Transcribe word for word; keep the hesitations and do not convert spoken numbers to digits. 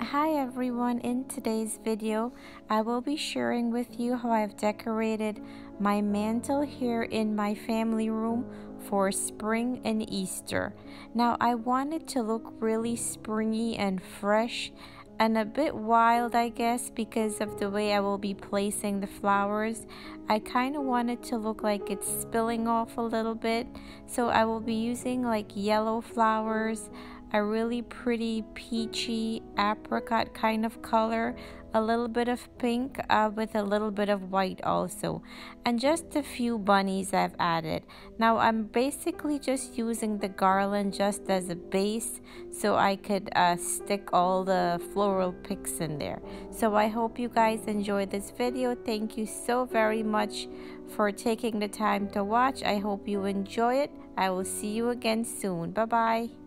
Hi everyone, in today's video I will be sharing with you how I've decorated my mantle here in my family room for spring and Easter. Now I want it to look really springy and fresh and a bit wild, I guess, because of the way I will be placing the flowers. I kind of want it to look like it's spilling off a little bit, so I will be using like yellow flowers, a really pretty peachy apricot kind of color, a little bit of pink uh, with a little bit of white also, and just a few bunnies I've added. Now I'm basically just using the garland just as a base so I could uh, stick all the floral picks in there. So I hope you guys enjoyed this video. Thank you so very much for taking the time to watch. I hope you enjoy it. I will see you again soon. Bye bye.